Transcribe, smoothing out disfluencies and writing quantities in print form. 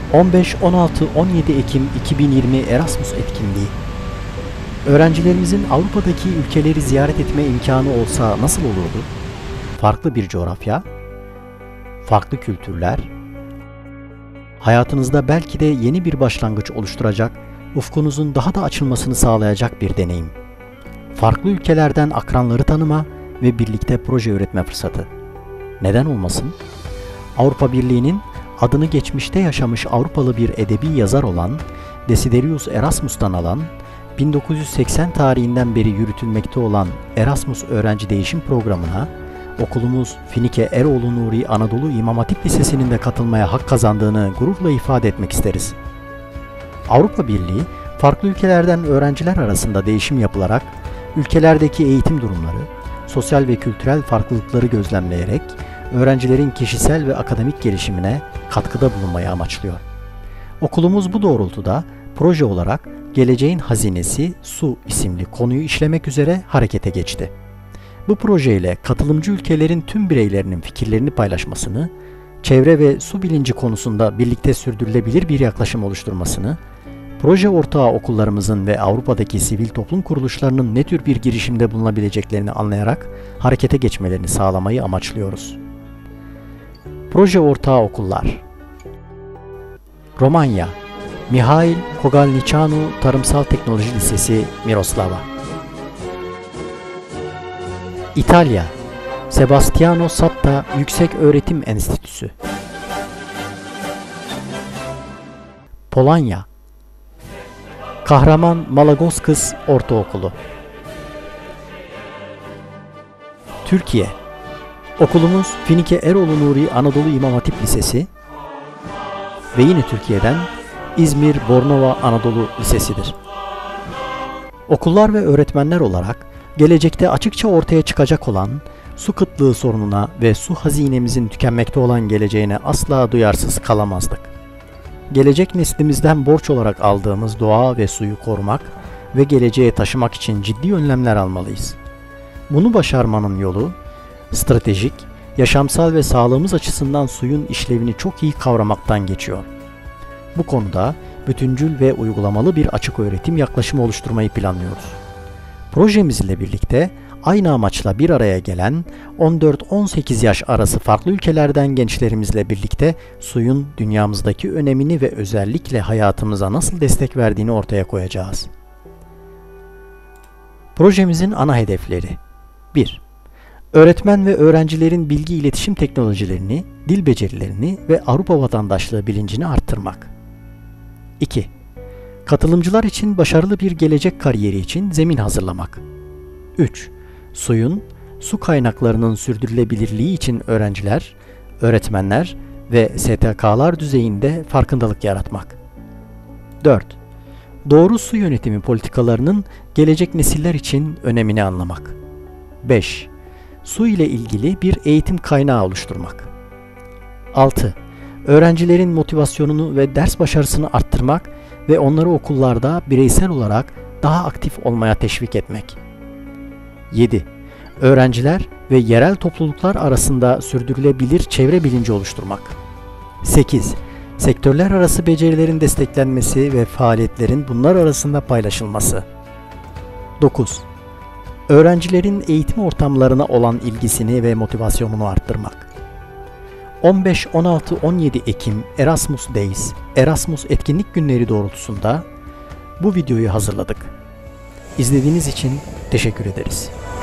15, 16, 17 Ekim 2020 Erasmus etkinliği. Öğrencilerimizin Avrupa'daki ülkeleri ziyaret etme imkanı olsa nasıl olurdu? Farklı bir coğrafya, farklı kültürler, hayatınızda belki de yeni bir başlangıç oluşturacak, ufkunuzun daha da açılmasını sağlayacak bir deneyim. Farklı ülkelerden akranları tanıma ve birlikte proje üretme fırsatı. Neden olmasın? Avrupa Birliği'nin adını geçmişte yaşamış Avrupalı bir edebi yazar olan Desiderius Erasmus'tan alan, 1980 tarihinden beri yürütülmekte olan Erasmus Öğrenci Değişim Programı'na okulumuz Finike Eroğlu Nuri Anadolu İmam Hatip Lisesi'nin de katılmaya hak kazandığını gururla ifade etmek isteriz. Avrupa Birliği, farklı ülkelerden öğrenciler arasında değişim yapılarak, ülkelerdeki eğitim durumları, sosyal ve kültürel farklılıkları gözlemleyerek, öğrencilerin kişisel ve akademik gelişimine katkıda bulunmayı amaçlıyor. Okulumuz bu doğrultuda proje olarak Geleceğin Hazinesi Su isimli konuyu işlemek üzere harekete geçti. Bu projeyle katılımcı ülkelerin tüm bireylerinin fikirlerini paylaşmasını, çevre ve su bilinci konusunda birlikte sürdürülebilir bir yaklaşım oluşturmasını, proje ortağı okullarımızın ve Avrupa'daki sivil toplum kuruluşlarının ne tür bir girişimde bulunabileceklerini anlayarak harekete geçmelerini sağlamayı amaçlıyoruz. Proje ortağı okullar: Romanya, Mihail Kogalnicianu Tarımsal Teknoloji Lisesi Miroslava. İtalya, Sebastiano Satta Yüksek Öğretim Enstitüsü. Polonya, Kahraman Malagoskis Ortaokulu. Türkiye, okulumuz Finike Eroğlu Nuri Anadolu İmam Hatip Lisesi ve yine Türkiye'den İzmir Bornova Anadolu Lisesi'dir. Okullar ve öğretmenler olarak gelecekte açıkça ortaya çıkacak olan su kıtlığı sorununa ve su hazinemizin tükenmekte olan geleceğine asla duyarsız kalamazdık. Gelecek neslimizden borç olarak aldığımız doğa ve suyu korumak ve geleceğe taşımak için ciddi önlemler almalıyız. Bunu başarmanın yolu, stratejik, yaşamsal ve sağlığımız açısından suyun işlevini çok iyi kavramaktan geçiyor. Bu konuda bütüncül ve uygulamalı bir açık öğretim yaklaşımı oluşturmayı planlıyoruz. Projemiz ile birlikte aynı amaçla bir araya gelen 14-18 yaş arası farklı ülkelerden gençlerimizle birlikte suyun dünyamızdaki önemini ve özellikle hayatımıza nasıl destek verdiğini ortaya koyacağız. Projemizin ana hedefleri: 1. Öğretmen ve öğrencilerin bilgi iletişim teknolojilerini, dil becerilerini ve Avrupa vatandaşlığı bilincini arttırmak. 2. Katılımcılar için başarılı bir gelecek kariyeri için zemin hazırlamak. 3. Suyun, su kaynaklarının sürdürülebilirliği için öğrenciler, öğretmenler ve STK'lar düzeyinde farkındalık yaratmak. 4. Doğru su yönetimi politikalarının gelecek nesiller için önemini anlamak. 5. Su ile ilgili bir eğitim kaynağı oluşturmak. 6. Öğrencilerin motivasyonunu ve ders başarısını arttırmak ve onları okullarda bireysel olarak daha aktif olmaya teşvik etmek. 7. Öğrenciler ve yerel topluluklar arasında sürdürülebilir çevre bilinci oluşturmak. 8. Sektörler arası becerilerin desteklenmesi ve faaliyetlerin bunlar arasında paylaşılması. 9. Öğrencilerin eğitim ortamlarına olan ilgisini ve motivasyonunu arttırmak. 15, 16, 17 Ekim Erasmus Days, Erasmus etkinlik günleri doğrultusunda bu videoyu hazırladık. İzlediğiniz için teşekkür ederiz.